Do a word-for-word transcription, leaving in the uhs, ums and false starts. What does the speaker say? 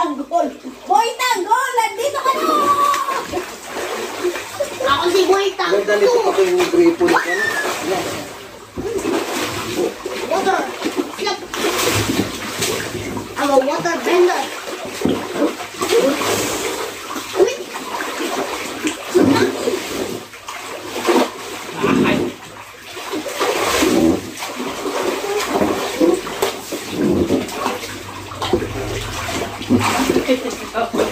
Tanggol! Boy Tanggol! Nandito ka na! Ako si Boy Tanggol! Ganda nito pa yung gripo nito. Yan. Water! Slap! I'm a water bender! Wait! Oh.